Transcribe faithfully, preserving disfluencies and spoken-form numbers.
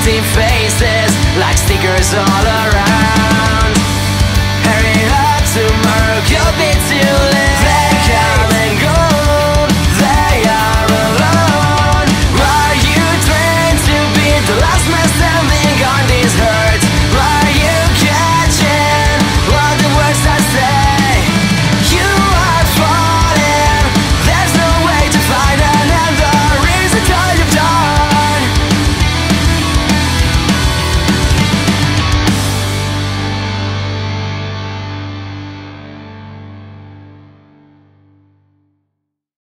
empty faces like stickers all around. Hurry up tomorrow, you'll be too late.